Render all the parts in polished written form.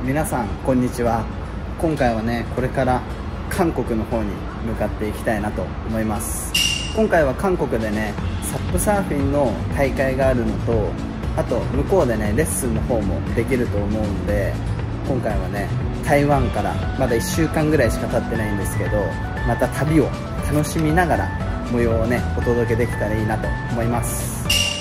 皆さんこんにちは。今回はね、これから韓国の方に向かっていきたいなと思います。今回は韓国でね、サップサーフィンの大会があるのと、あと向こうでねレッスンの方もできると思うんで、今回はね台湾からまだ1週間ぐらいしか経ってないんですけど、また旅を楽しみながら模様をねお届けできたらいいなと思います。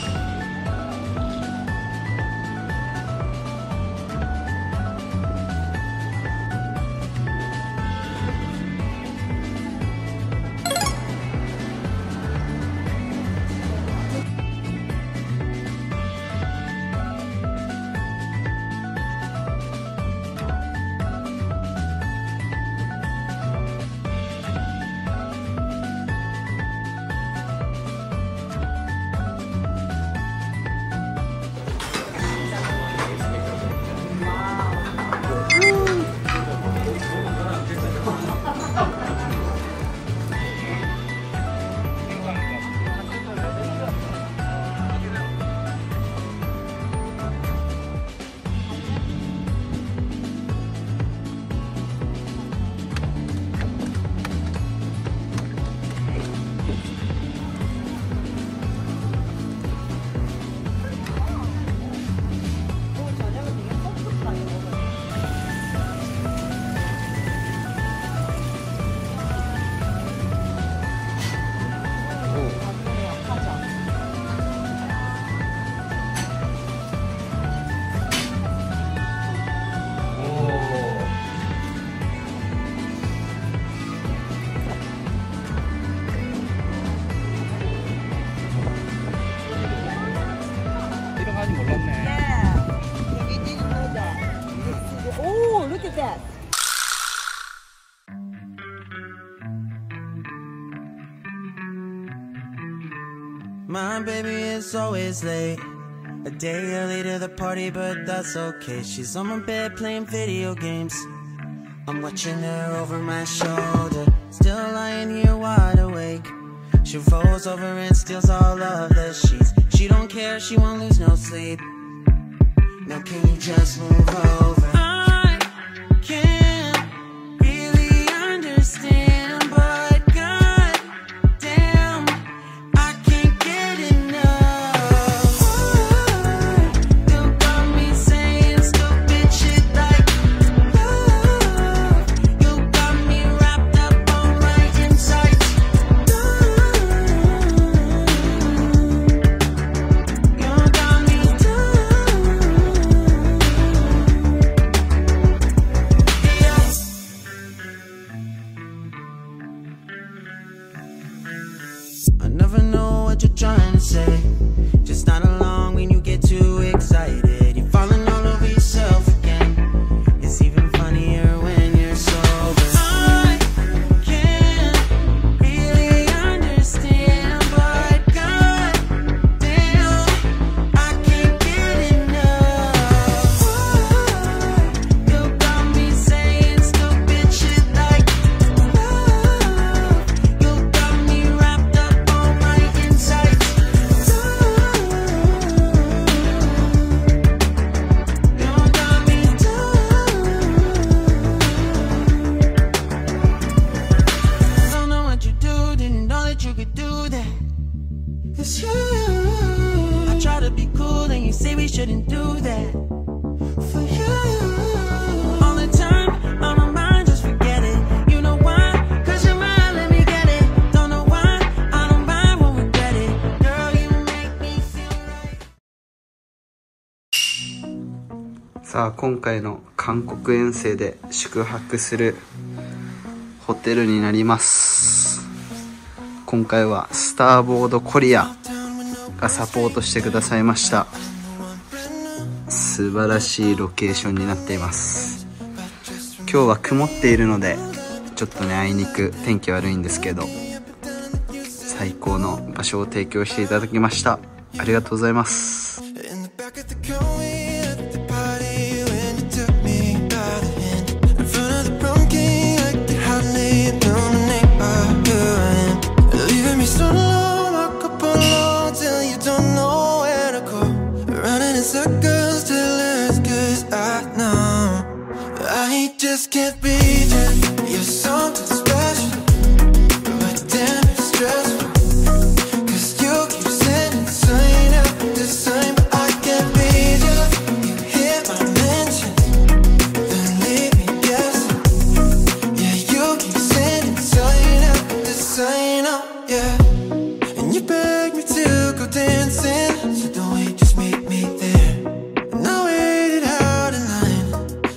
My baby is always late, a day early to the party, but that's okay. She's on my bed playing video games. I'm watching her over my shoulder, still lying here wide awake. She rolls over and steals all of the sheets. She don't care, she won't lose no sleep. Now can you just move over? I can't really understand, but god damn, I can't get enough. You got me saying stupid shit like love. You got me wrapped up on my insides. You got me I never know what you're trying to say. Just not along when you get too excited. You're falling all over yourself again. It's even funnier when you're sober. I can't really understand, but god damn, I can't get enough. You got me saying stupid shit like love. You got me wrapped up on my insides. You got me don't know what you do, didn't know that you could do that. It's you. I try to be cool and you say we shouldn't do that. For you, all the time on my mind, just forget it. You know why? 'Cause you're mine, let me get it. Don't know why, I don't mind, won't regret it. Girl, you make me feel right. さあ、今回の韓国遠征で宿泊するホテルになります。今回はスターボードコリアがサポートしてくださいました。素晴らしいロケーションになっています。今日は曇っているのでちょっとねあいにく天気悪いんですけど、最高の場所を提供していただきました。ありがとうございます。 In the back of the car, we at the party when you took me by the hand. In front of the prom king, like the hotly known the name of you. Leaving me so low, walk up alone till you don't know where to go. Running in circles till it's 'cause I know just can't beat you. You're something special, but damn, it's stressful. Cause you keep sending sign after sign, but I can't beat you. You hit my mention, then leave me guessing. Yeah, you keep sending sign after sign, oh yeah. And you beg me to go dancing, so don't wait, just meet me there. And I waited out in line.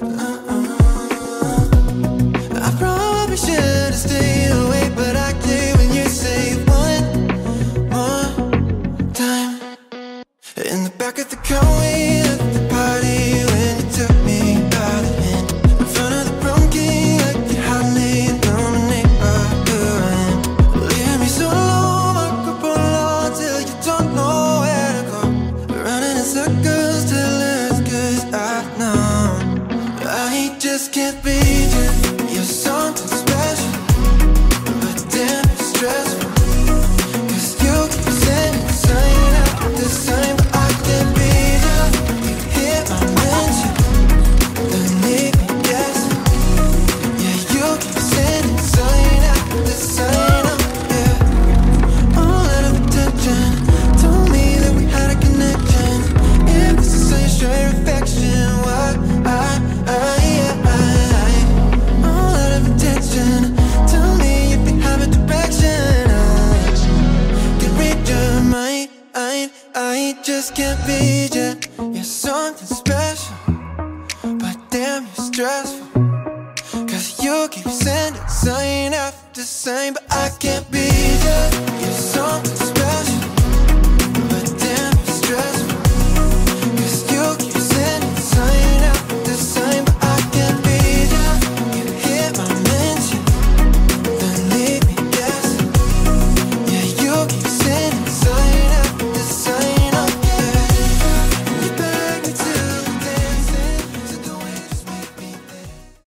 I probably should've stayed away, but I did when you say one more time. In the back of the car, we left the party when you took me by the hand. In front of the prom king, like you had me down the neighborhood. Leaving me so low, I could pull on till you don't know where to go. Running in circles till it's good I know I just can't beat you. You're something special, but damn, it's stressful. Cause you keep sending sign after sign, but I can't beat you. You hit my mention, then leave me guessing. Yeah, you keep sending sign after sign, oh yeah. A lot of attention told me that we had a connection. If this is such straight affection, why a lot of attention tell me if you have a direction. I can read your mind, I just can't beat you. You're something special, but damn, you're stressful. Cause you keep sending sign after sign, but I can't